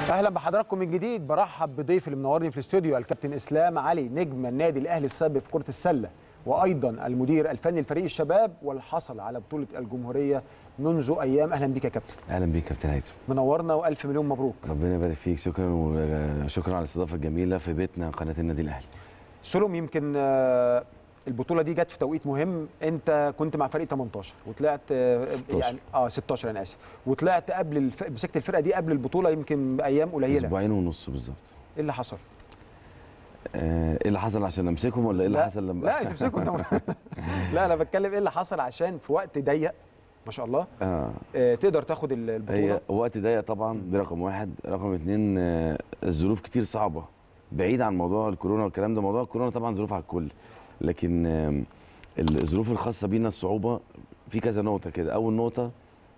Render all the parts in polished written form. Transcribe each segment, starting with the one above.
اهلا بحضراتكم من جديد. برحب بضيف اللي منورني في الاستوديو الكابتن اسلام علي، نجم النادي الاهلي السابق في كره السله وايضا المدير الفني لفريق الشباب والحصل على بطوله الجمهوريه منذ ايام. اهلا بيك يا كابتن. اهلا بيك كابتن هيثم، منورنا والف مليون مبروك. ربنا يبارك فيك. شكرا وشكرا على الاستضافه الجميله في بيتنا قناه النادي الاهلي. سلم، يمكن البطوله دي جت في توقيت مهم. انت كنت مع فريق 18 وطلعت 16. يعني 16 انا اسف، وطلعت قبل مسكت الفرقه دي قبل البطوله يمكن بايام قليله، اسبوعين ونص بالظبط. ايه اللي حصل؟ ايه اللي حصل عشان امسكهم ولا ايه اللي حصل لما لا تمسكهم لا انا بتكلم ايه اللي حصل عشان في وقت ضيق ما شاء الله تقدر تاخد البطوله. هي وقت ضيق طبعا، دي رقم واحد. رقم اتنين الظروف كتير صعبه بعيد عن موضوع الكورونا والكلام ده. موضوع الكورونا طبعا ظروف على الكل، لكن الظروف الخاصه بينا الصعوبه في كذا نقطه كده. اول نقطه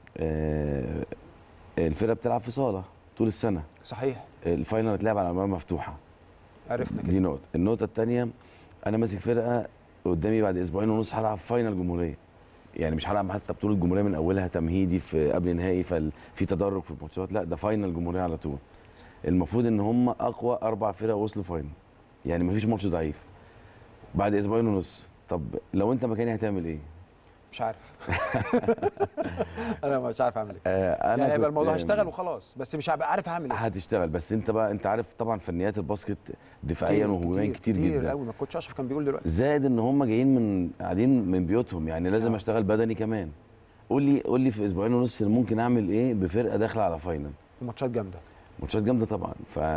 الفرقه بتلعب في صاله طول السنه. صحيح. الفاينل هتلعب على امام مفتوحه. عرفنا كده. دي نقطه. النقطه الثانيه انا ماسك فرقه قدامي بعد اسبوعين ونص هلعب فاينل جمهوريه، يعني مش هلعب حتى بطوله جمهوريه من اولها تمهيدي في قبل نهائي ففي تدرج في الماتشات، لا ده فاينل جمهوريه على طول. المفروض ان هم اقوى 4 فرق وصلوا فاينل، يعني مفيش ماتش ضعيف بعد اسبوعين ونص. طب لو انت مكاني هتعمل ايه؟ مش عارف. انا مش عارف اعمل ايه. انا يعني يبقى الموضوع هشتغل وخلاص، بس مش هبقى عارف هعمل ايه. هتشتغل، بس انت بقى انت عارف طبعا فنيات الباسكت دفاعيا وهجوميا كتير جدا. كتير قوي، ما كنتش اشرف كان بيقول دلوقتي. زائد ان هم جايين قاعدين من بيوتهم، يعني لازم اشتغل بدني كمان. قول لي في اسبوعين ونص ممكن اعمل ايه بفرقه داخله على فاينل؟ ماتشات جامده. ماتشات جامده طبعا.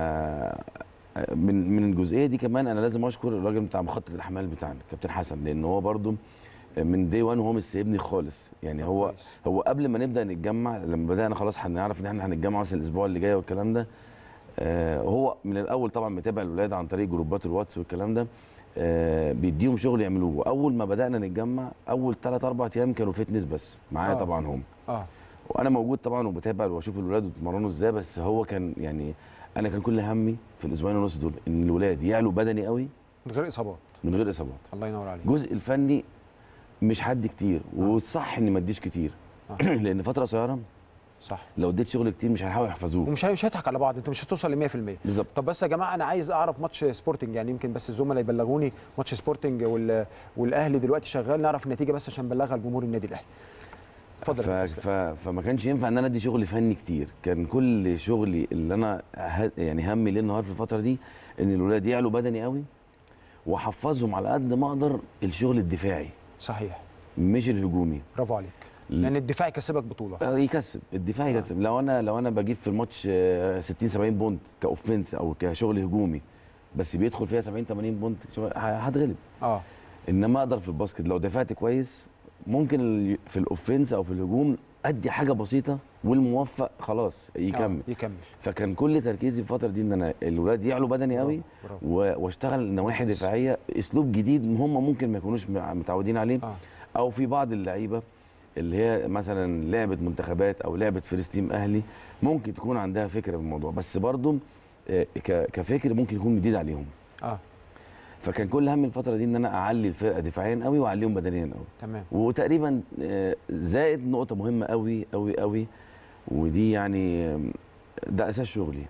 من الجزئيه دي كمان انا لازم اشكر الراجل بتاع مخطط الاحمال بتاعنا كابتن حسن، لان هو برده من دي 1 وهو مش سايبني خالص. يعني هو قبل ما نبدا نتجمع، لما بدانا خلاص هنعرف ان احنا هنتجمع مثلا الاسبوع اللي جاي والكلام ده، هو من الاول طبعا متابع الولاد عن طريق جروبات الواتس والكلام ده، بيديهم شغل يعملوه. واول ما بدانا نتجمع اول 3 4 ايام كانوا فتنس بس معايا طبعا هم وانا موجود طبعا وبتابع واشوف الولاد بيتمرنوا ازاي. بس هو كان يعني انا كان كل همي في الاسبوعين ونص دول ان الولاد يعلوا بدني قوي من غير اصابات. من غير اصابات. الله ينور عليك. الجزء الفني مش حد كتير والصح اني ما اديش كتير لان فتره قصيره. صح. لو اديت شغل كتير مش هيحاولوا يحفظوه ومش هيضحك على بعض، انت مش هتوصل ل 100%. بالظبط. طب بس يا جماعه انا عايز اعرف ماتش سبورتنج، يعني يمكن بس الزملاء يبلغوني ماتش سبورتنج والاهلي دلوقتي شغال، نعرف النتيجه بس عشان نبلغها لجمهور النادي الاهلي. اتفضل. فما كانش ينفع ان انا ادي شغل فني كتير. كان كل شغلي اللي انا يعني همي ليل نهار في الفتره دي ان الولاد يعلوا بدني قوي واحفظهم على قد ما اقدر الشغل الدفاعي. صحيح. مش الهجومي. برافو عليك. لان الدفاع يكسبك بطوله. يكسب الدفاع يكسب. لو انا بجيب في الماتش 60 70 بونت كاوفنس او كشغل هجومي، بس بيدخل فيها 70 80 بونت هتغلب. انما اقدر في الباسكت لو دفعت كويس ممكن في الاوفنس او في الهجوم ادي حاجه بسيطه والموفق خلاص يكمل. فكان كل تركيزي في الفتره دي ان انا الولاد يعلوا بدني قوي واشتغل نواحي دفاعيه، اسلوب جديد هم ممكن ما يكونوش متعودين عليه. او في بعض اللعيبه اللي هي مثلا لعبه منتخبات او لعبه فيرست تيم اهلي ممكن تكون عندها فكره بالموضوع، بس برضه كفكر ممكن يكون جديد عليهم. فكان كل هم الفتره دي ان انا اعلي الفرقه دفاعيا قوي واعليهم بدنيا قوي. تمام. وتقريبا زائد نقطه مهمه قوي قوي قوي، ودي يعني ده اساس شغلي.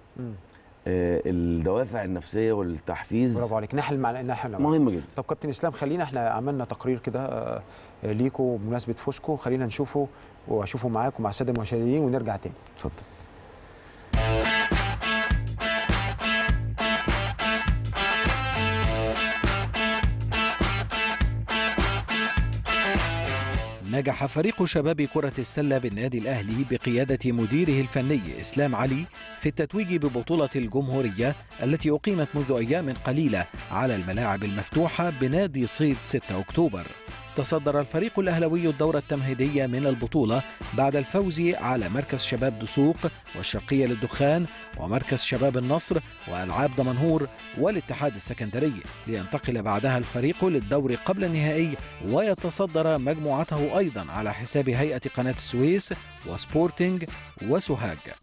الدوافع النفسيه والتحفيز. برافو عليك. نحل مهم جدا. طب كابتن اسلام، خلينا احنا عملنا تقرير كده ليكوا بمناسبه فوزكوا، خلينا نشوفه واشوفه معاكم مع الساده المشاهدين ونرجع تاني. اتفضل. نجح فريق شباب كرة السلة بالنادي الأهلي بقيادة مديره الفني إسلام علي في التتويج ببطولة الجمهورية التي أقيمت منذ أيام قليلة على الملاعب المفتوحة بنادي صيد 6 أكتوبر. تصدر الفريق الأهلوي الدورة التمهيدية من البطولة بعد الفوز على مركز شباب دسوق والشرقية للدخان ومركز شباب النصر وألعاب دمنهور والاتحاد السكندري، لينتقل بعدها الفريق للدور قبل النهائي ويتصدر مجموعته أيضا على حساب هيئة قناة السويس وسبورتنج وسوهاج.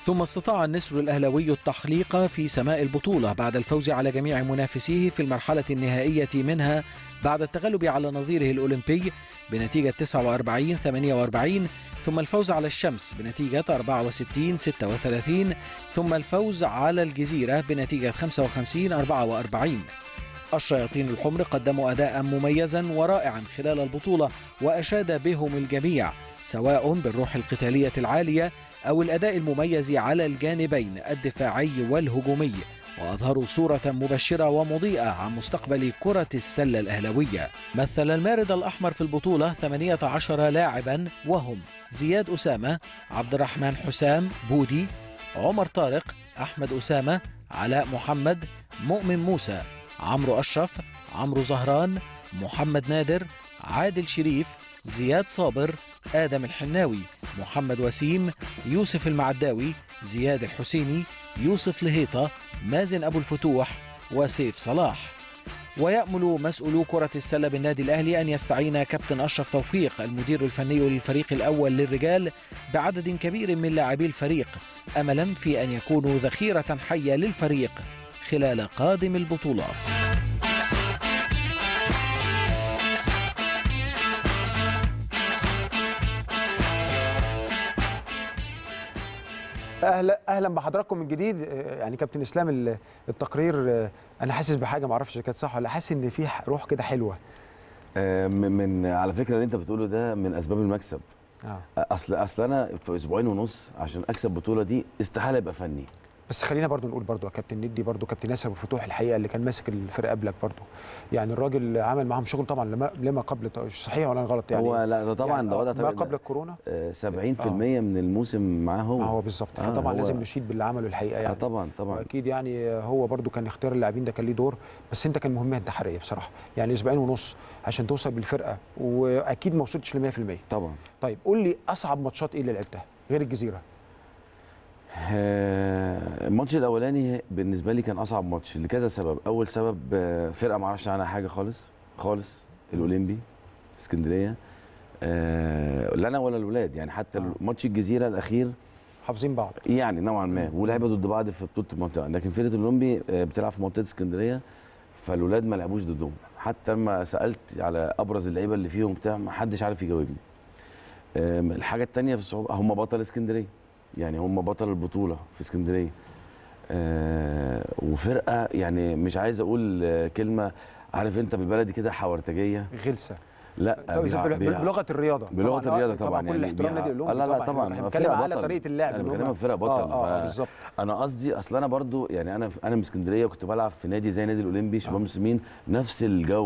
ثم استطاع النسر الأهلاوي التحليق في سماء البطولة بعد الفوز على جميع منافسيه في المرحلة النهائية منها بعد التغلب على نظيره الأولمبي بنتيجة 49-48، ثم الفوز على الشمس بنتيجة 64-36، ثم الفوز على الجزيرة بنتيجة 55-44. الشياطين الحمر قدموا أداء مميزا ورائعا خلال البطولة، وأشاد بهم الجميع سواء بالروح القتالية العالية أو الأداء المميز على الجانبين الدفاعي والهجومي، وأظهروا صورة مبشرة ومضيئة عن مستقبل كرة السلة الأهلاوية. مثل المارد الأحمر في البطولة 18 لاعبا، وهم زياد أسامة، عبد الرحمن حسام بودي، عمر طارق، أحمد أسامة، علاء محمد، مؤمن موسى، عمرو أشرف، عمرو زهران، محمد نادر، عادل شريف، زياد صابر، آدم الحناوي، محمد وسيم، يوسف المعداوي، زياد الحسيني، يوسف لهيطة، مازن أبو الفتوح، وسيف صلاح. ويأمل مسؤولو كرة السلة بالنادي الأهلي أن يستعين كابتن أشرف توفيق المدير الفني للفريق الأول للرجال بعدد كبير من لاعبي الفريق، أملا في أن يكونوا ذخيرة حية للفريق خلال قادم البطولات. اهلا بحضراتكم من جديد. يعني كابتن اسلام التقرير انا حاسس بحاجه، ما اعرفش كانت صح ولا، حاسس ان في روح كده حلوه. من على فكره اللي انت بتقوله ده من اسباب المكسب. اصل انا في اسبوعين ونص عشان اكسب البطوله دي استحاله ابقى فني. بس خلينا برضو نقول برضو يا كابتن ندي برضو كابتن ياسر ابو الفتوح الحقيقه اللي كان ماسك الفرقه قبلك برضو، يعني الراجل عمل معاهم شغل طبعا لما قبل، صحيح ولا انا غلط يعني؟ هو لا ده طبعا ده يعني ما قبل الكورونا 70% من الموسم معاه هو بالظبط. فطبعا لازم نشيد باللي عمله الحقيقه يعني. طبعا واكيد يعني هو برضو كان اختيار اللاعبين ده كان ليه دور، بس انت كان مهمه انتحاريه بصراحه، يعني اسبوعين ونص عشان توصل بالفرقه، واكيد ما وصلتش ل 100%. طبعا. طيب قول لي اصعب ماتشات ايه اللي لعبتها غير الجزيره؟ الماتش الاولاني بالنسبه لي كان اصعب ماتش لكذا سبب. اول سبب فرقه ما اعرفش عنها حاجه خالص الاولمبي اسكندريه، لا انا ولا الاولاد يعني، حتى ماتش الجزيره الاخير حافظين بعض يعني نوعا ما، ولعبوا ضد بعض في بطوله المنطقه، لكن فرقه الاولمبي بتلعب في منطقه اسكندريه، فالاولاد ما لعبوش ضدهم. حتى لما سالت على ابرز اللعيبه اللي فيهم بتاع ما حدش عارف يجاوبني. الحاجه الثانيه في الصعوبه هم بطل اسكندريه، يعني هم بطل البطوله في اسكندريه، وفرقه يعني مش عايز اقول كلمه، عارف انت بالبلدي كده حورتجيه غلسه. لا بلغه الرياضه، بلغه الرياضه طبعا كل يعني احترام نادي الأولمبي لا طبعا بنتكلم على طريقه اللعب، انا بكلمك فرقه بطل. بالظبط. انا قصدي اصل انا برضو يعني انا من اسكندريه وكنت بلعب في نادي زي نادي الاولمبي شباب مسلمين، نفس الجو،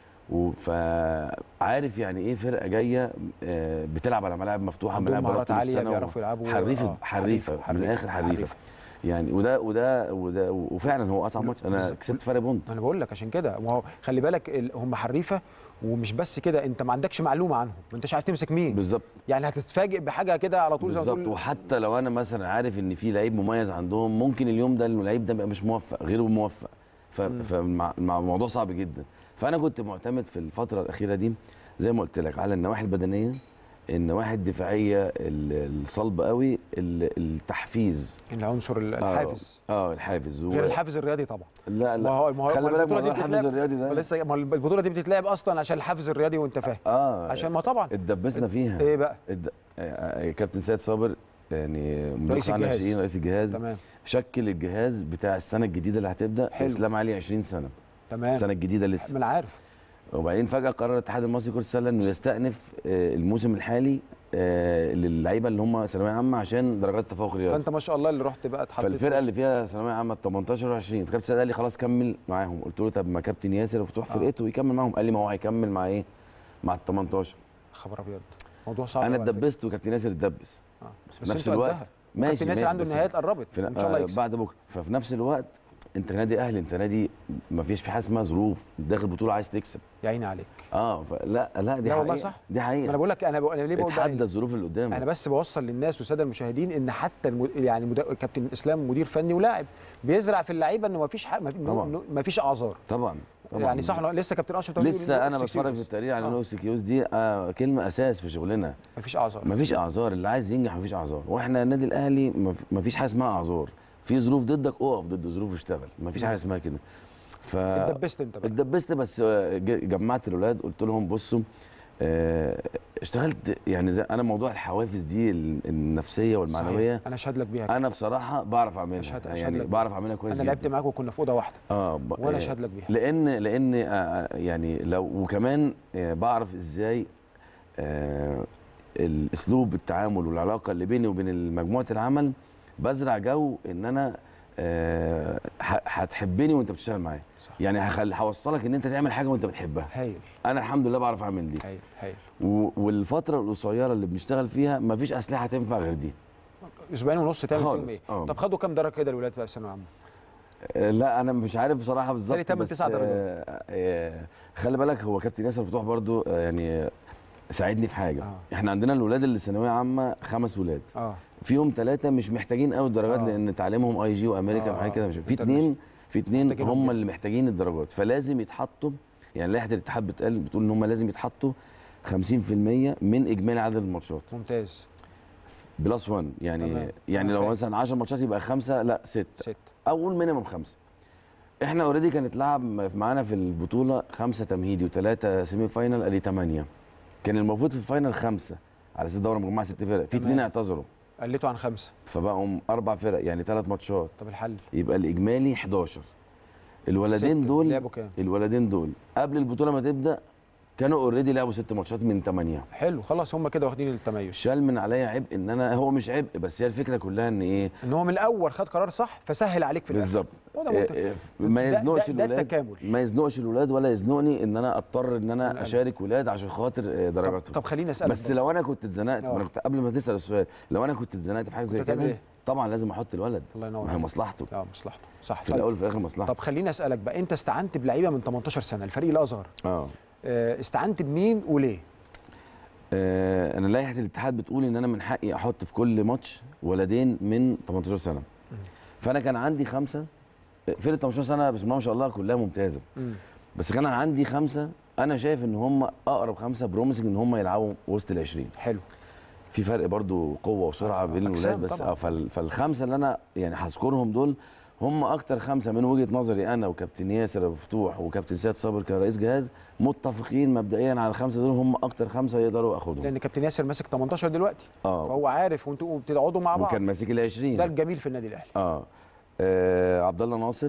فعارف يعني ايه فرقه جايه بتلعب على ملاعب مفتوحه، ملاعب مهارات عاليه بيعرفوا يلعبوا، حريفه من الاخر حريفه يعني. وده وفعلا هو اصعب ماتش، انا كسبت فرق بونت. انا بقول لك عشان كده، ما هو خلي بالك هم حريفه، ومش بس كده انت ما عندكش معلومه عنهم، ما انتش عارف تمسك مين بالظبط، يعني هتتفاجئ بحاجه كده على طول بالظبط. وحتى لو انا مثلا عارف ان في لعيب مميز عندهم، ممكن اليوم ده اللعيب ده مش موفق، غير موفق، فالموضوع صعب جدا. فانا كنت معتمد في الفتره الاخيره دي زي ما قلت لك على النواحي البدنيه، النواحي الدفاعيه الصلبه قوي، التحفيز، العنصر الحافز. الحافز غير الحافز الرياضي طبعا. لا ما هو خلي بالك موضوع الحافز الرياضي ده لسه، البطوله دي بتتلعب اصلا عشان الحافز الرياضي وانت فاهم. عشان ما طبعا اتدبسنا فيها. ايه بقى؟ كابتن سيد صابر يعني رئيس الجهاز تمام، شكل الجهاز بتاع السنه الجديده اللي هتبدا. اسلام علي 20 سنه تمام، السنه الجديده لسه، ما انا عارف. وبعدين فجاه قرر الاتحاد المصري لكره السله انه يستأنف الموسم الحالي للعيبه اللي هم ثانويه عامه عشان درجات تفوق رياضي. فانت ما شاء الله اللي رحت بقى اتحطيت فالفرقه اللي فيها ثانويه عامه 18 و20، فكابتن سيد قال لي خلاص كمل معاهم. قلت له طب ما كابتن ياسر وفتوح فرقته ويكمل معاهم. قال لي ما هو هيكمل مع ايه؟ مع ال 18. خبر ابيض، موضوع صعب. انا اتدبست وكابتن ياسر اتدبس، بس في نفس الوقت ماشي. كابتن ياسر عنده النهايات قربت ان شاء الله يكسب بعد بكره. ففي نفس الوقت انت نادي اهلي، انت نادي ما فيش في حاجه اسمها ظروف، داخل بطوله عايز تكسب. يا عيني عليك. لا دي حقيقه والله صح، دي حقيقه. انا بقول لك انا ليه بقول اتحدى الظروف اللي قدامك. انا بس بوصل للناس والساده المشاهدين ان حتى يعني كابتن اسلام مدير فني ولاعب بيزرع في اللعيبه انه ما فيش ما فيش اعذار طبعا. يعني صح لسه كابتن اشرف لسه انا بتفرج في التقرير على نو اكسكيوز دي كلمه اساس في شغلنا. مفيش اعذار، مفيش اعذار، اللي عايز ينجح مفيش اعذار، واحنا النادي الاهلي مفيش حاجه اسمها اعذار، في ظروف ضدك اقف ضد ظروف واشتغل، مفيش حاجه اسمها كده. اتدبست انت بقى؟ اتدبست، بس جمعت الاولاد قلت لهم بصوا اشتغلت يعني زي انا موضوع الحوافز دي النفسيه والمعنويه صحيح. انا اشهد لك بيها. انا بصراحه بعرف اعملها، يعني بعرف اعملها كويس جدا. انا لعبت معاك وكنا في اوضه واحده وانا اشهد لك بيها، لان يعني لو وكمان بعرف ازاي الاسلوب التعامل والعلاقه اللي بيني وبين مجموعه العمل بزرع جو ان انا هتحبني وانت بتشتغل معايا، يعني هوصلك ان انت تعمل حاجه وانت بتحبها. هايل. انا الحمد لله بعرف اعمل دي. هايل هايل. والفتره القصيره اللي بنشتغل فيها مفيش اسلحه تنفع غير دي. اسبوعين ونص تعمل فيهم ايه؟ طب خدوا كام درجه كده الولاد بقى في ثانويه عامه؟ لا انا مش عارف بصراحه بالظبط، بس 9 درجات. خلي بالك هو كابتن ياسر فتوح برضو يعني ساعدني في حاجه. احنا عندنا الولاد اللي ثانويه عامه 5 ولاد، فيهم 3 مش محتاجين قوي الدرجات لان تعليمهم اي جي وامريكان وحاجات كده، في 2 هم اللي محتاجين الدرجات، فلازم يتحطوا، يعني لائحه الاتحاد بتقول ان هم لازم يتحطوا 50% من اجمالي عدد الماتشات. ممتاز. بلس 1 يعني لو مثلا 10 ماتشات يبقى 5 لا 6 او قول مينيمم 5. احنا اوريدي كان اتلعب معانا في البطوله 5 تمهيدي و3 سيمي فاينال، ادي 8. كان المفروض في الفاينل 5 على اساس دوره مجموعه 6 فرق، في 2 اعتذروا قلتوا عن 5 فبقوا 4 فرق، يعني 3 ماتشات. طب الحل يبقى الاجمالي 11. الولدين دول لعبوا كام؟ الولدين دول قبل البطوله ما تبدا كانوا اوريدي لعبوا 6 ماتشات من 8. حلو خلاص، هم كده واخدين التميز. شال من عليا عبء ان انا، هو مش عبء بس هي الفكره كلها ان ايه؟ ان هو من الاول خد قرار صح فسهل عليك في الاخر. بالظبط. ما يزنقش الولاد، ما يزنقش الولاد ولا يزنقني ان انا اضطر ان انا اشارك ولاد عشان خاطر درجاتهم. طب خليني اسالك بس لو انا كنت اتزنقت قبل ما تسال السؤال، لو انا كنت اتزنقت في حاجه زي كده طبعا لازم احط الولد. الله ينور. ما هي مصلحته. مصلحته صح، في الاول وفي الاخر مصلحته. طب خليني اسالك بقى، انت استعنت بلعيبه من 18 سنه الفريق الاصغر، استعنت بمين وليه؟ انا لائحه الاتحاد بتقول ان انا من حقي احط في كل ماتش ولدين من 18 سنه. فانا كان عندي 5 فرقه 18 سنه بسم الله ما شاء الله كلها ممتازه. بس كان عندي 5 انا شايف ان هم اقرب 5 بروميسنج ان هم يلعبوا وسط ال20. حلو. في فرق برضو قوه وسرعه بين الولاد، بس فالخمسه اللي انا يعني هذكرهم دول هم اكتر 5 من وجهه نظري انا وكابتن ياسر ابو فتوح وكابتن سيد صابر كرئيس جهاز متفقين مبدئيا على ال5 دول هم اكتر 5 يقدروا اخدهم. لان كابتن ياسر ماسك 18 دلوقتي فهو عارف وانتوا بتقعدوا مع بعض، وكان ماسك ال20. ده الجميل في النادي الاهلي. عبد الله ناصر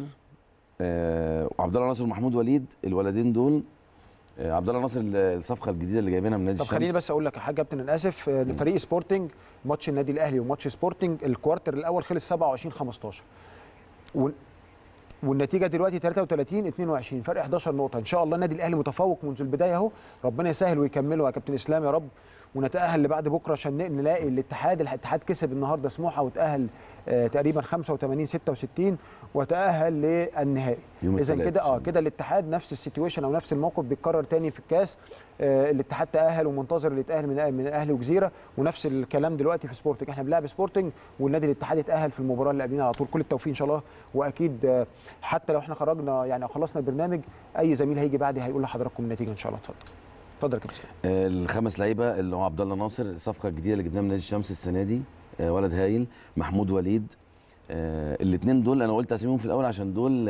وعبد الله ناصر ومحمود وليد، الولدين دول عبد الله ناصر الصفقه الجديده اللي جايبينها من نادي الشمس. طب خليني بس اقول لك حاجه يا كابتن، انا اسف، فريق سبورتنج ماتش النادي الاهلي وماتش سبورتنج الكوارتر الاول خلص 27-15 والنتيجه دلوقتي 33-22 فرق 11 نقطه. ان شاء الله النادي الاهلي متفوق منذ البدايه اهو، ربنا يسهل ويكمله يا كابتن اسلام يا رب، ونتاهل لبعد بكره عشان نلاقي الاتحاد كسب النهارده سموحه وتاهل تقريبا 85-66 وتاهل للنهائي. اذا كده كده الاتحاد نفس السيتويشن او نفس الموقف بيتكرر تاني في الكاس. الاتحاد تاهل ومنتظر اللي يتاهل من الاهلي وجزيره، ونفس الكلام دلوقتي في سبورتنج. احنا بنلعب سبورتنج والنادي الاتحاد يتاهل في المباراه اللي قبلنا على طول. كل التوفيق ان شاء الله، واكيد حتى لو احنا خرجنا يعني او خلصنا البرنامج اي زميل هيجي بعدي هيقول لحضراتكم النتيجه ان شاء الله. اتفضل يا كابتن اسلام. ال5 لعيبه اللي هو عبد الله ناصر الصفقه الجديده اللي جبناها من نادي الشمس السنه دي، ولد هايل. محمود وليد، الاثنين دول انا قلت اساميهم في الاول عشان دول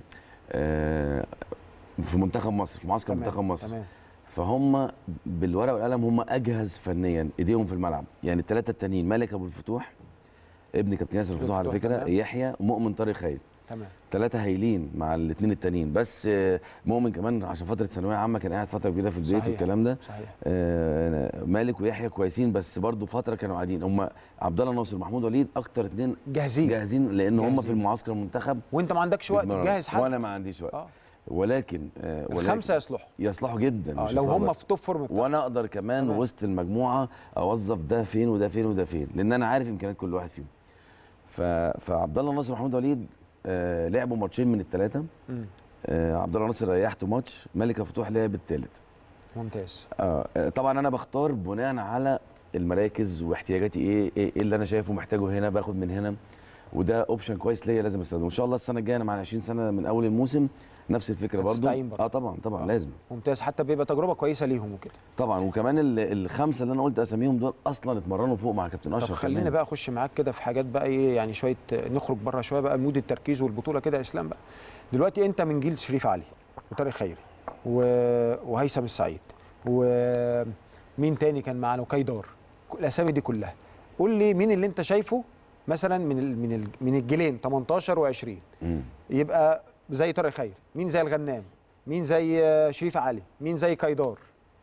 في منتخب مصر، في معسكر منتخب مصر. تمام. فهم بالورقه والقلم هم اجهز فنيا، ايديهم في الملعب. يعني ال3 التانيين مالك ابو الفتوح ابن كابتن ياسر الفتوح على فكره، يحيى، مؤمن طارق خير. تمام. 3 هايلين مع الاثنين التانيين، بس مؤمن كمان عشان فتره ثانويه عامه كان قاعد فتره كبيره في البيت والكلام ده. صحيح. مالك ويحيى كويسين بس برضو فتره كانوا قاعدين. هم عبد الله ناصر ومحمود وليد اكتر 2 جاهزين لان هم في المعسكر المنتخب وانت ما عندكش وقت تجهز حد وانا ما عنديش وقت. ولكن ال5 يصلحوا جدا لو هم في توب فورم بتاعهم، وانا اقدر كمان وسط المجموعه اوظف ده فين وده فين وده فين، لان انا عارف امكانيات كل واحد فيهم. فعبد الله ناصر ومحمود وليد لعبوا ماتشين من ال3. عبد الله ناصر ريحته ماتش، مالك فتوح لعب الثالث. ممتاز. طبعا انا بختار بناء على المراكز واحتياجاتي ايه اللي انا شايفه محتاجه هنا باخد من هنا. وده اوبشن كويس ليا لازم استخدمه ان شاء الله. السنه الجايه انا مع 20 سنه من اول الموسم نفس الفكره برضه. طبعا لازم. ممتاز، حتى بيبقى تجربه كويسه ليهم وكده. طبعا، وكمان الخمسه اللي انا قلت اساميهم دول اصلا اتمرنوا فوق مع كابتن اشرف. طب خلينا بقى اخش معاك كده في حاجات بقى ايه يعني، شويه نخرج بره شويه بقى مود التركيز والبطوله كده يا اسلام بقى. دلوقتي انت من جيل شريف علي وطارق خيري وهيثم السعيد ومين تاني كان معانا وكايدار، الاسامي دي كلها. قول لي مين اللي انت شايفه مثلا من الجيلين 18 و20 يبقى زي طارق خيري، مين زي الغنام، مين زي شريف علي، مين زي كايدار؟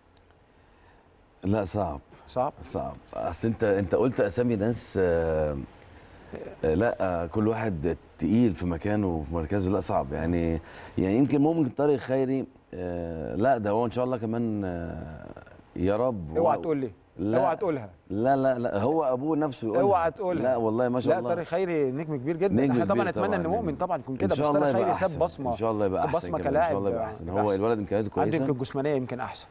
لا صعب. اصل انت قلت اسامي ناس لا كل واحد تقيل في مكانه وفي مركزه. لا صعب يعني يمكن ممكن طارق خيري لا ده هو ان شاء الله كمان يا رب. اوعى تقول لي، اوعى تقولها. لا هو ابوه نفسه يقول اوعى تقولها. لا والله ما شاء الله. لا طارق خيري نجم كبير جدا، احنا طبعا نتمنى ان مؤمن طبعا يكون كده، بس طارق خيري ساب بصمه ان شاء الله يبقى احسن، بصمه كلاعب ان شاء الله يبقى احسن. هو الولد امكانياته كويسه، عنده الجسمانيه يمكن احسن.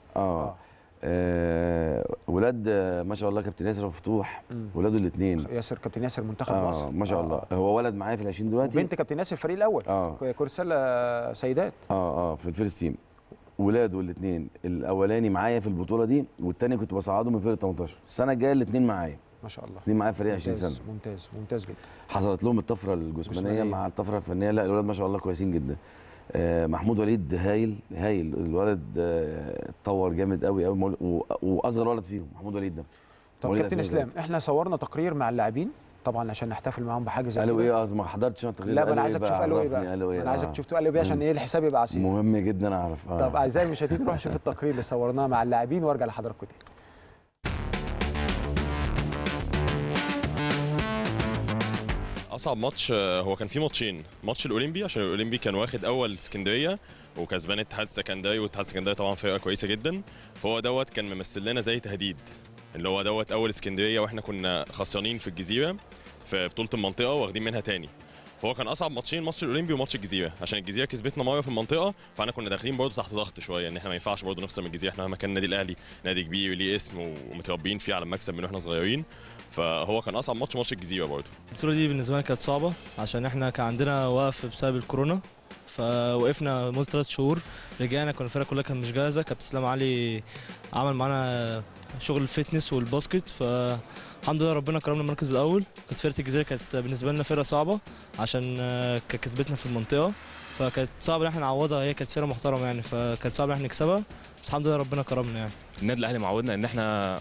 ولاد ما شاء الله كابتن ياسر مفتوح، ولاده الاثنين. كابتن ياسر منتخب مصر ما شاء الله. هو ولد معايا في ال20 دلوقتي، وبنت كابتن ياسر الفريق الاول كره سله سيدات في الفيرست تيم. ولاده الاثنين، الاولاني معايا في البطوله دي والثاني كنت بصعده من فريق 18. السنه الجايه الاثنين معايا ما شاء الله، الاثنين معايا فريق 20 سنه. ممتاز جدا. حصلت لهم الطفره الجسمانيه مع الطفره الفنيه. لا الولاد ما شاء الله كويسين جدا. محمود وليد هايل الولد، اتطور جامد قوي واصغر ولد فيهم محمود وليد ده. طب كابتن اسلام، احنا صورنا تقرير مع اللاعبين طبعا عشان نحتفل معاهم بحاجه زي قالوا ايه؟ ما حضرتش التقرير. لا انا عايزك تشوف قالوا ايه بقى. انا عايزك تشوف قالوا ايه عشان ايه الحساب يبقى عسير. مهم جدا اعرف. طب اعزائي المشاهدين نروح نشوف التقرير اللي صورناه مع اللاعبين وارجع لحضراتكم تاني. اصعب ماتش هو كان في ماتشين، ماتش الاولمبي عشان الاولمبي كان واخد اول اسكندريه وكسبان اتحاد السكندري، والاتحاد السكندري طبعا فرقه كويسه جدا، فهو كان ممثل لنا زي تهديد، اللي هو اول اسكندريه واحنا كنا خسرانين في الجزيره في بطوله المنطقه واخدين منها تاني. فهو كان اصعب ماتشين، ماتش الاولمبي وماتش الجزيره، عشان الجزيره كسبتنا مره في المنطقه، فاحنا كنا داخلين برضه تحت ضغط شويه ان احنا ما ينفعش برضه نخسر من الجزيره. احنا مكان النادي الاهلي نادي كبير وليه اسم ومتربيين فيه على المكسب من واحنا صغيرين، فهو كان اصعب ماتش الجزيره برضه. البطوله دي بالنسبه لنا كانت صعبه عشان احنا كان عندنا وقف بسبب الكورونا، فوقفنا لمده 3 شهور. رجعنا كنا الفرقه كلها كانت مش جاهزه. كابتن اسلام علي عمل معانا شغل الفتنس والباسكت، فالحمد لله ربنا كرمنا المركز الاول. كانت فرقه الجزيره كانت بالنسبه لنا فرقه صعبه عشان كانت كسبتنا في المنطقه، فكانت صعب ان احنا نعوضها. هي كانت فرقه محترمه يعني، فكانت صعب ان احنا نكسبها، بس الحمد لله ربنا كرمنا يعني. النادي الاهلي معودنا ان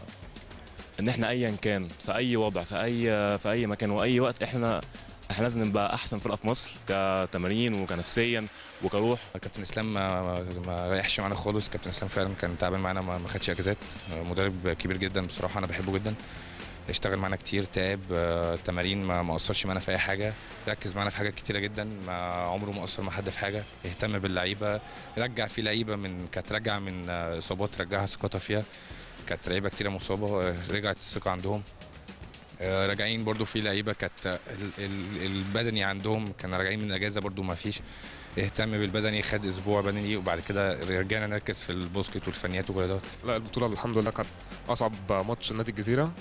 احنا ايا كان في اي وضع في اي مكان واي وقت احنا لازم نبقى احسن فرقه في مصر كتمارين وكنفسيا وكروح. كابتن اسلام ما ريحش معانا خالص. كابتن اسلام فعلا كان تعبان معانا، ما خدش اجازات. مدرب كبير جدا بصراحه، انا بحبه جدا. اشتغل معانا كتير، تعب التمارين، ما قصرش معانا في اي حاجه، ركز معانا في حاجات كتيره جدا، عمره ما قصر مع حد في حاجه. اهتم باللعيبه، رجع في لعيبه كانت راجعه من اصابات، رجعها ثقتها فيها. كانت لعيبه كتيره مصابه، رجعت الثقه عندهم. راجعين برضو في لعيبه كانت البدني عندهم كانوا راجعين من الاجازه برضو ما فيش. اهتم بالبدني، خد اسبوع بدني، وبعد كده رجعنا نركز في الباسكت والفنيات وكل ده. لا البطوله الحمد لله كانت اصعب ماتش نادي الجزيره،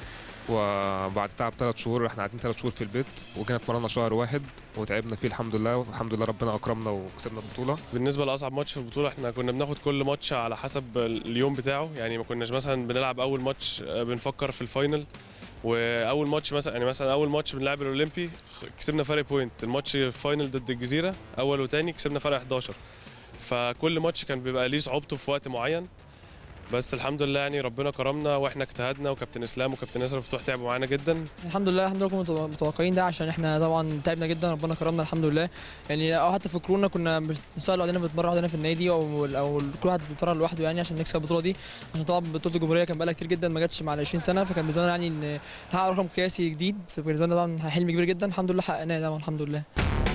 وبعد تعب 3 شهور احنا قاعدين 3 شهور في البيت، وجينا اتمرنا شهر واحد وتعبنا فيه الحمد لله، والحمد لله ربنا اكرمنا وكسبنا البطوله. بالنسبه لاصعب ماتش في البطوله، احنا كنا بناخد كل ماتش على حسب اليوم بتاعه، يعني ما كناش مثلا بنلعب اول ماتش بنفكر في الفاينل، واول ماتش مثلا اول ماتش بنلعب الاولمبي كسبنا فرق بوينت، الماتش الفاينل ضد الجزيره اول وثاني كسبنا فرق 11، فكل ماتش كان بيبقى ليه صعوبته في وقت معين، بس الحمد لله يعني ربنا كرمنا واحنا اجتهدنا، وكابتن اسلام وكابتن ياسر مفتوح تعبوا معانا جدا. الحمد لله كنا متوقعين ده، عشان احنا طبعا تعبنا جدا، ربنا كرمنا الحمد لله يعني. او حتى في كورونا كنا بنشتغل لوحدنا، بنتمرن لوحدنا في النادي، او كل واحد بيتمرن لوحده يعني عشان نكسب البطوله دي، عشان طبعا بطوله الجمهوريه كان بقالها كتير جدا ما جاتش مع 20 سنه، فكان بالنسبه لنا يعني ان نحقق رقم قياسي جديد، بالنسبه لنا طبعا حلم كبير جدا، الحمد لله حققناه طبعا الحمد لله.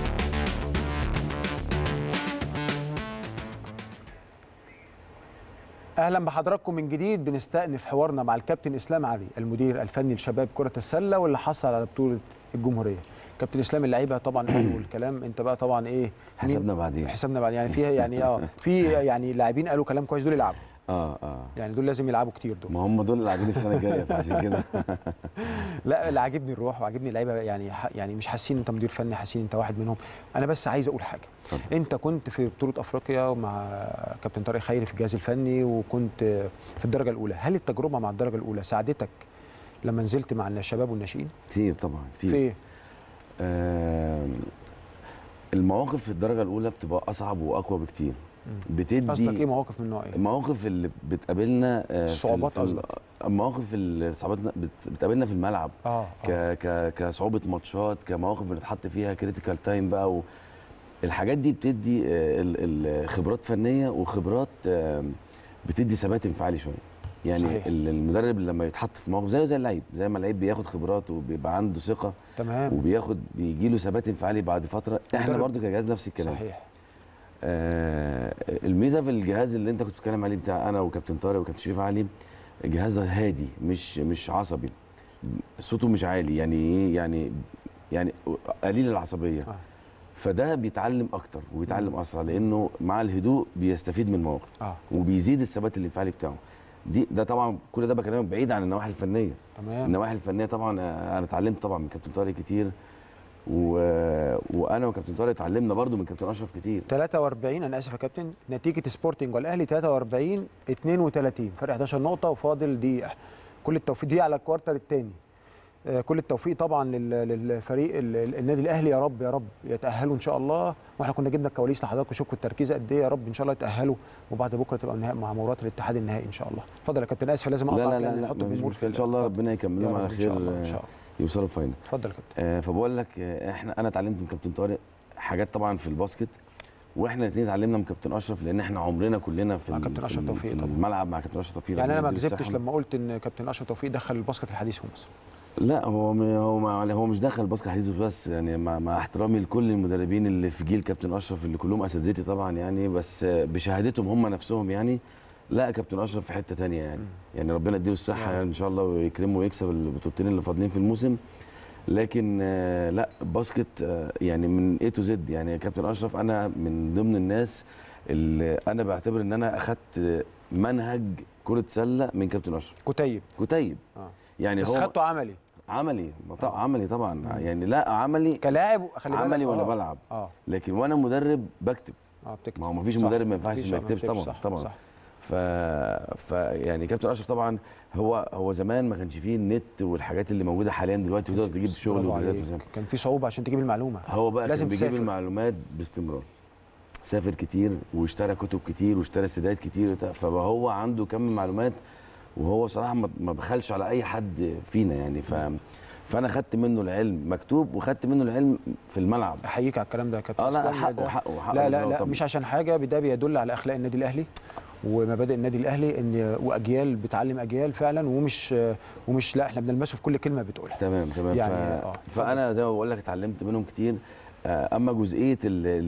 اهلا بحضراتكم من جديد. بنستأنف حوارنا مع الكابتن اسلام علي المدير الفني لشباب كرة السلة واللي حصل على بطولة الجمهورية. كابتن اسلام، اللعيبه طبعا قالوا الكلام، انت بقى طبعا ايه حسبنا بعدين يعني فيها يعني في يعني لاعبين قالوا كلام كويس، دول يلعبوا يعني دول لازم يلعبوا كتير دول. ما هم دول اللي عاجبين السنه الجايه فعشان كده. لا اللي عاجبني الروح وعاجبني اللعيبه، يعني مش حاسين انت مدير فني، حاسين انت واحد منهم. انا بس عايز اقول حاجه. انت كنت في بطوله افريقيا مع كابتن طارق خيري في الجهاز الفني، وكنت في الدرجه الاولى. هل التجربه مع الدرجه الاولى ساعدتك لما نزلت مع الشباب والناشئين؟ كتير طبعا، كتير. في ايه؟ المواقف في الدرجه الاولى بتبقى اصعب واقوى بكتير. بتدي قصدك ايه مواقف من نوع ايه؟ المواقف اللي بتقابلنا الصعوبات قصدك؟ المواقف اللي صعوباتنا بتقابلنا في الملعب كصعوبه ماتشات، كمواقف بنتحط فيها كريتيكال تايم بقى الحاجات دي بتدي خبرات فنيه وخبرات بتدي ثبات انفعالي شويه. يعني صحيح. المدرب لما يتحط في موقف زي اللعيب، زي ما اللعيب بياخد خبرات وبيبقى عنده ثقه تمام، بيجي له ثبات انفعالي بعد فتره. احنا برضو كجهاز نفس الكلام. صحيح. الميزه في الجهاز اللي انت كنت بتتكلم عليه بتاع انا وكابتن طارق وكابتن شريف علي، جهاز هادي مش عصبي، صوته مش عالي، يعني ايه يعني قليل العصبيه. فده بيتعلم اكتر وبيتعلم اسرع، لانه مع الهدوء بيستفيد من المواقف وبيزيد الثبات الانفعالي بتاعه. ده طبعا كل ده بكلمك بعيد عن النواحي الفنيه. تمام. النواحي الفنيه طبعا انا اتعلمت طبعا من كابتن طارق كتير، وانا وكابتن طارق اتعلمنا برضو من كابتن اشرف كتير. 43 انا اسف يا كابتن، نتيجه سبورتنج والاهلي 43 32، فرق 11 نقطه وفاضل دقيقه. كل التوفيق دي على الكوارتر الثاني. كل التوفيق طبعا للفريق النادي الاهلي، يا رب يا رب يتاهلوا ان شاء الله. واحنا كنا جبنا الكواليس لحضراتكم، شوفوا التركيز قد ايه، يا رب ان شاء الله يتاهلوا، وبعد بكره تبقى النهائي مع مباراه الاتحاد النهائي ان شاء الله. اتفضل يا كابتن، اسف لازم اقطعك. لا نحط الجمهور ان شاء الله، ربنا يكملهم على خير ان شاء الله يوصلوا الفاينل. اتفضل يا كابتن. فبقول لك انا اتعلمت من كابتن طارق حاجات طبعا في الباسكت، واحنا الاثنين اتعلمنا من كابتن اشرف، لان احنا عمرنا كلنا في الملعب مع كابتن اشرف توفيق. يعني انا ما كذبتش لما قلت ان كابتن اشرف توفيق دخل الباسكت الحديث في مصر. لا هو مش دخل الباسكت الحديث بس، يعني مع احترامي لكل المدربين اللي في جيل كابتن اشرف اللي كلهم اساتذتي طبعا، يعني بس بشهادتهم هم نفسهم يعني. لا كابتن اشرف في حته ثانيه يعني ربنا يديله الصحه يعني ان شاء الله، ويكرمه ويكسب البطولتين اللي فاضلين في الموسم. لكن لا باسكت يعني من A to Z. يعني كابتن اشرف انا من ضمن الناس اللي انا بعتبر ان انا اخدت منهج كره سله من كابتن اشرف. كتيب يعني بس خدته عملي عملي طبعا. يعني لا عملي كلاعب، خلي بالك عملي وانا بلعب. لكن وانا مدرب بكتب. بتكتب. ما هو مفيش مدرب ما ينفعش ما يكتبش طبعا. صح. يعني كابتن اشرف طبعا هو زمان ما كانش فيه النت والحاجات اللي موجوده حاليا دلوقتي، وتقدر تجيب شغل كان في صعوبه عشان تجيب المعلومه. هو بقى لازم كان بيجيب المعلومات باستمرار، سافر كتير واشترى كتب كتير واشترى سيدات كتير، فبقى هو عنده كم معلومات، وهو صراحه ما بخلش على اي حد فينا يعني. فانا خدت منه العلم مكتوب وخدت منه العلم في الملعب. احييك على الكلام ده يا كابتن. لا حقه لا مش عشان حاجه، ده بيدل على اخلاق النادي الاهلي ومبادئ النادي الاهلي، ان واجيال بتعلم اجيال فعلا، ومش لا احنا بنلمسه في كل كلمه بتقولها. تمام يعني فانا زي ما بقول لك اتعلمت منهم كتير. اما جزئيه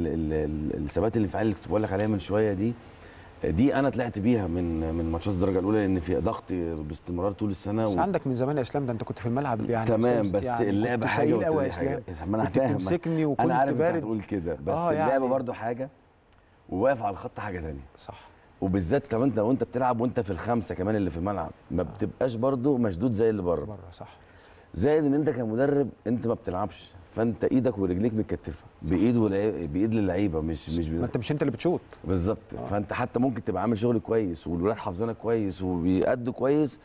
الثبات الانفعالي اللي كنت بقول لك عليها من شويه دي انا طلعت بيها من ماتشات الدرجه الاولى، لان في ضغط باستمرار طول السنه. بس عندك من زمان يا اسلام، ده انت كنت في الملعب يعني. تمام، بس يعني اللعبه حاجه والتانيه حاجه. انا فاهم، تمسكني وكنت انا عارف بارد. انت هتقول كده، بس اللعبه يعني برضو حاجه، وواقف على الخط حاجه ثانيه. صح. وبالذات كمان لو انت بتلعب وانت في الخمسه كمان اللي في الملعب، ما بتبقاش برضو مشدود زي اللي بره. صح. زائد ان انت كمدرب انت ما بتلعبش، فانت ايدك ورجليك متكتفه بايد للعيبه، ما انت مش انت اللي بتشوط بالظبط. فانت حتى ممكن تبقى عامل شغل كويس والولاد حافظينك كويس وبيأدوا كويس،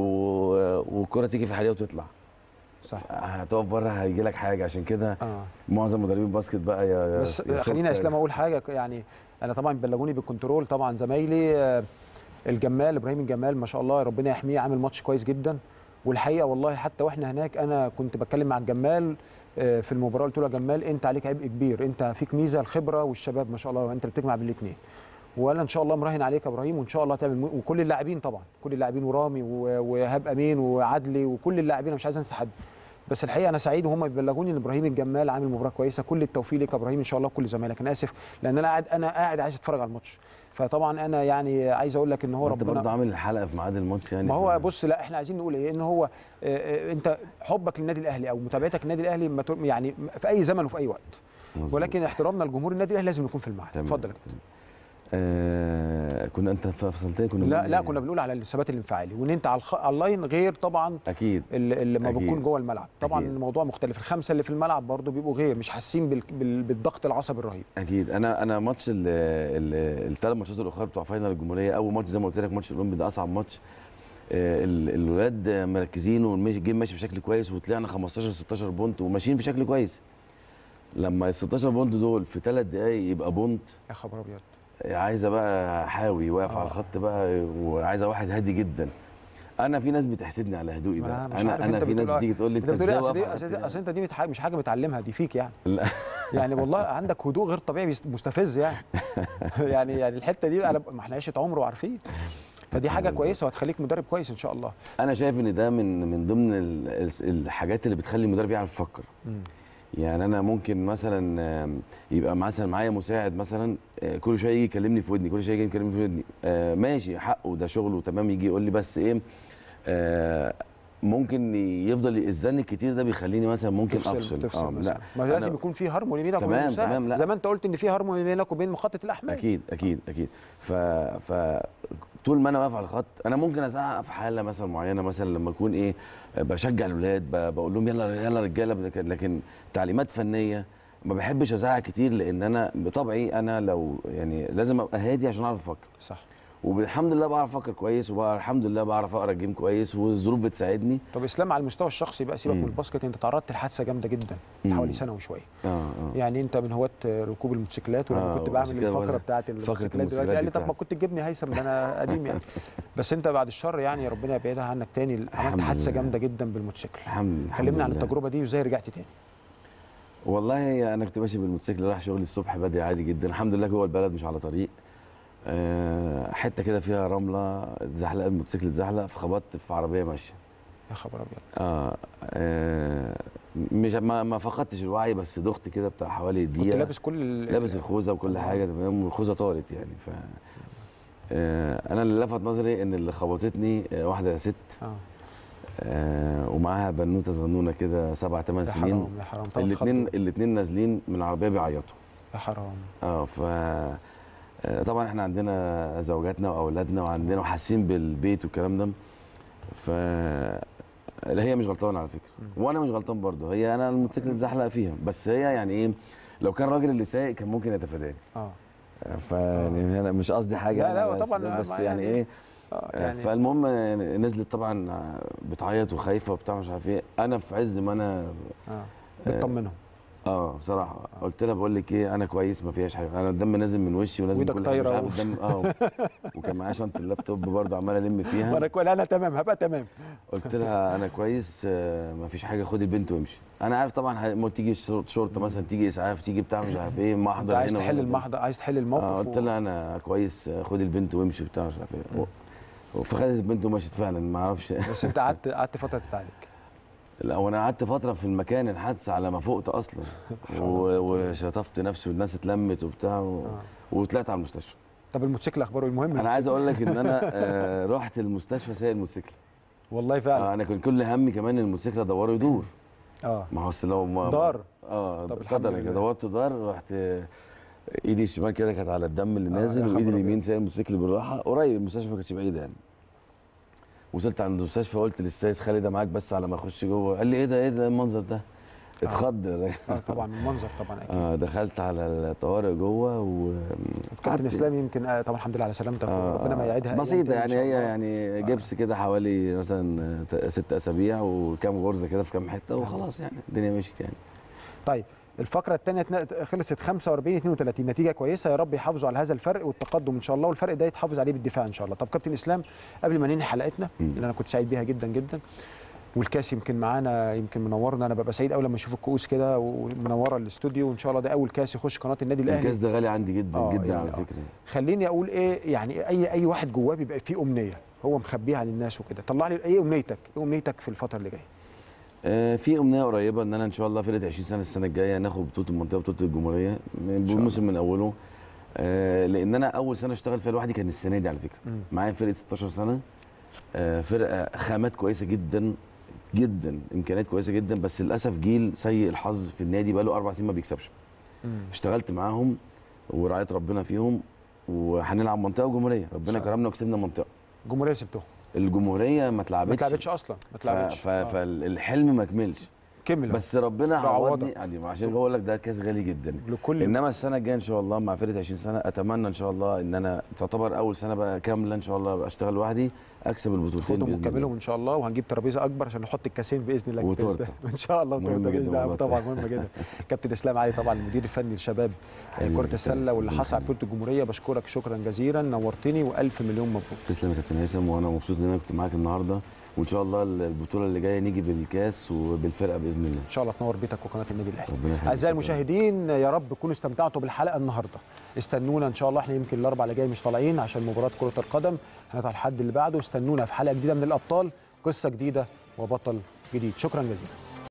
والكره تيجي في حاليها وتطلع. صح. هتقف بره هيجي لك حاجه. عشان كده معظم مدربين الباسكت بقى بس خلينا اسلام اقول حاجه. يعني انا طبعا بلغوني بالكنترول طبعا زمايلي الجمال ابراهيم الجمال ما شاء الله ربنا يحميه، عامل ماتش كويس جدا. والحقيقه والله حتى واحنا هناك انا كنت بتكلم مع الجمال في المباراه، قلت له يا جمال انت عليك عبء كبير، انت فيك ميزه الخبره والشباب ما شاء الله، انت اللي بتجمع بين الاثنين. وانا ان شاء الله مراهن عليك يا ابراهيم، وان شاء الله تعمل وكل اللاعبين طبعا، كل اللاعبين ورامي وهاب امين وعدلي وكل اللاعبين، مش عايز انسى حد. بس الحقيقه انا سعيد وهم بيبلغوني ان ابراهيم الجمال عامل مباراه كويسه. كل التوفيق ليك يا ابراهيم ان شاء الله، كل زمايلك. انا اسف لان انا قاعد عايز اتفرج على الماتش، فطبعا انا يعني عايز اقول لك ان هو ربنا برضه عامل الحلقه في ميعاد الماتش يعني. ما هو بص، لا احنا عايزين نقول ايه، ان هو انت حبك للنادي الاهلي او متابعتك للنادي الاهلي يعني في اي زمن وفي اي وقت، ولكن احترامنا لجمهور النادي الاهلي لازم يكون في الميعاد. اتفضل يا كابتن. كنا انت فصلتني كنا لا كنا بنقول على الثبات الانفعالي، وان انت على اللاين غير طبعا اكيد اللي ما بتكون جوه الملعب طبعا. أكيد. الموضوع مختلف. الخمسه اللي في الملعب برضو بيبقوا غير، مش حاسين بالضغط العصبي الرهيب. اكيد. انا ماتش الثلاث ماتشات الاخرى بتوع فاينل الجمهوريه، اول ماتش زي ما قلت لك ماتش الاولمبي ده اصعب ماتش. الولاد مركزين والجيم ماشي بشكل كويس، وطلعنا 15 16 بونت وماشيين بشكل كويس. لما ال 16 بونت دول في 3 دقايق يبقى بونت، يا خبر ابيض. عايزه بقى حاوي واقف على الخط بقى، وعايزه واحد هادي جدا. انا في ناس بتحسدني على هدوئي ده. انا في ناس بتيجي تقول لي انت ازاي واقف. اصل انت دي مش حاجه متعلمها، دي فيك يعني. لا يعني والله عندك هدوء غير طبيعي مستفز يعني. يعني الحته دي ما احنا عشت عمر وعارفين، فدي حاجه كويسه وهتخليك مدرب كويس ان شاء الله. انا شايف ان ده من ضمن الحاجات اللي بتخلي المدرب يعرف يفكر. يعني انا ممكن مثلا يبقى مثلا معايا مساعد مثلا كل شويه يجي يكلمني في ودني، كل شويه يجي يكلمني في ودني، ماشي حقه ده شغله تمام، يجي يقول لي بس ايه ممكن يفضل يأذني كتير، ده بيخليني مثلا ممكن افصل. لا ما لازم يكون في هارموني بينك وبين المساعد. تمام. زي ما انت قلت ان في هارموني بينك وبين مخطط الاحمال. اكيد. ف طول ما انا واقف على الخط انا ممكن ازعق في حاله مثلا معينه، مثلا لما اكون ايه بشجع الاولاد بقول لهم يلا رجاله، لكن تعليمات فنيه ما بحبش ازعق كتير، لان انا بطبعي انا لو يعني لازم ابقى هادي عشان اعرف افكر. صح. والحمد لله بعرف افكر كويس، والحمد لله بعرف اقرا الجيم كويس، والظروف بتساعدني. طب اسلام، على المستوى الشخصي بقى سيبك من الباسكت، انت تعرضت لحادثه جامده جدا حوالي سنه وشويه. يعني انت من هواة ركوب الموتوسيكلات، ولما كنت بعمل الفقره بتاعت الموتوسيكلات قال لي طب ما كنت تجيبني هيثم، ده انا قديم يعني. بس انت بعد الشر يعني ربنا يبعدها عنك تاني، عملت حادثه جامده جدا بالموتوسيكل. كلمنا عن التجربه دي وازاي رجعت تاني. والله انا كنت ماشي بالموتوسيكل رايح شغلي الصبح بدري عادي جدا، الحمد لله جوه البلد مش على طريق، حته كده فيها رمله، اتزحلق الموتوسيكل اتزحلق، فخبطت في عربيه ماشيه. يا خبر ابيض. مش ما فقدتش الوعي، بس دخت كده بتاع حوالي دقيقه. كنت لابس الخوذه وكل حاجه تمام، والخوذه طارت يعني. ف انا اللي لفت نظري ان اللي خبطتني واحده ست ومعاها بنوته صغنونه كده 7 8 سنين. يا حرام. الاثنين نازلين من العربيه بيعيطوا. يا حرام. طبعا احنا عندنا زوجاتنا واولادنا وعندنا وحاسين بالبيت والكلام ده. ف هي مش غلطانه على فكره، وانا مش غلطان برضه، هي انا الموتوسيكل اتزحلق فيها، بس هي يعني ايه لو كان الراجل اللي سايق كان ممكن يتفاداني. يعني انا مش قصدي حاجه. لا طبعا، بس يعني ايه يعني فالمهم نزلت طبعا بتعيط وخايفه وبتاع مش عارف ايه. انا في عز ما انا بتطمنهم. بصراحه قلت لها بقول لك ايه انا كويس ما فيهاش حاجه، انا الدم نازل من وشي ونازل من كل حاجه مش عارف الدم. وكان معايا شنطه اللابتوب برضه عمال الم فيها. انا تمام هبقى تمام. قلت لها انا كويس ما فيش حاجه، خدي البنت وامشي. انا عارف طبعا ما تيجي شرطه مثلا، تيجي اسعاف، تيجي بتاع مش عارف ايه محضر هنا عايز تحل المحضر، عايز تحل الموقف. قلت لها انا كويس خدي البنت وامشي بتاع مش عارف ايه. فخدت البنت ومشيت فعلا ما اعرفش. بس انت قعدت فتره تتعالج. لا وانا قعدت فتره في المكان الحادثه على ما فقت اصلا وشطفت نفسي والناس اتلمت وبتاع وطلعت على المستشفى. طب الموتوسيكل اخباره المهم؟ انا عايز اقول لك ان انا رحت المستشفى سايق الموتوسيكل. والله فعلا. انا كان كل همي كمان الموتوسيكل ادوره يدور. ما هو لو ما دار. قدر دورت دار، رحت ايدي الشمال كده كانت على الدم اللي نازل، وايدي اليمين سايق الموتوسيكل بالراحه قريب المستشفى ما كانتش بعيده يعني. وصلت عند المستشفى قلت للسايس خالد ده معاك بس على ما اخش جوه. قال لي ايه ده المنظر ده؟ اتخض. طبعا المنظر طبعا اكيد. دخلت على الطوارئ و كابتن اسلام يمكن طبعا الحمد لله على سلامتك وربنا ما يعيدها بسيطه يعني. هي يعني جبس كده حوالي مثلا 6 اسابيع وكام غرزه كده في كام حته وخلاص يعني الدنيا مشيت يعني. طيب الفقره الثانيه خلصت 45-32، نتيجه كويسه، يا رب يحافظوا على هذا الفرق والتقدم ان شاء الله، والفرق ده يتحافظ عليه بالدفاع ان شاء الله. طب كابتن اسلام قبل ما ننهي حلقتنا اللي انا كنت سعيد بيها جدا جدا، والكاس يمكن معانا يمكن منورنا، انا ببقى سعيد اول لما اشوف الكؤوس كده ومنوره الاستوديو، وان شاء الله ده اول كاس يخش قناه النادي الاهلي. الكاس ده غالي عندي جدا جدا يعني على فكره. خليني اقول ايه يعني اي واحد جواه بيبقى فيه امنيه هو مخبيها عن الناس وكده، طلع لي ايه امنيتك في الفتره اللي جايه؟ في امنيه قريبه ان انا ان شاء الله فرقه 20 سنه السنه الجايه ناخد بطوله المنطقه وبطوله الجمهوريه بالموسم من اوله. لان انا اول سنه اشتغل فيها لوحدي كان السنه دي على فكره. معايا فرقه 16 سنه، فرقه خامات كويسه جدا جدا، امكانيات كويسه جدا، بس للاسف جيل سيء الحظ في النادي بقى له 4 سنين ما بيكسبش. اشتغلت معاهم ورعايه ربنا فيهم وهنلعب منطقه وجمهوريه، ربنا كرمنا وكسبنا منطقه. الجمهوريه سبتهم؟ الجمهوريه ما اتلعبتش اصلا، ما اتلعبتش. فالحلم ما كملش، كمل بس ربنا عوضني يعني، عشان بقول لك ده كاس غالي جدا لكل. انما السنه الجايه ان شاء الله مع فرقه 20 سنه اتمنى ان شاء الله ان انا تعتبر اول سنه بقى كامله ان شاء الله اشتغل لوحدي، اكسب البطولتين باذن الله ونكملهم ان شاء الله، وهنجيب ترابيزه اكبر عشان نحط الكاسين باذن الله وتورته ان شاء الله، وتورته باذن الله طبعا مهمه جدا. كابتن اسلام علي طبعا المدير الفني لشباب كره السله واللي حصل على بطوله الجمهوريه، بشكرك شكرا جزيلا، نورتني والف مليون مبروك. تسلم يا كابتن هيثم، وانا مبسوط ان انا كنت معاك النهارده، وان شاء الله البطوله اللي جايه نيجي بالكاس وبالفرقه باذن الله. ان شاء الله تنور بيتك وقناه النادي الاهلي. اعزائي المشاهدين يا رب تكونوا استمتعتوا بالحلقه النهارده، استنونا ان شاء الله، احنا يمكن الاربعاء اللي جاي مش طالعين عشان مباراه كره القدم، هنطلع الحد اللي بعده، استنونا في حلقه جديده من الابطال، قصه جديده وبطل جديد. شكرا جزيلا.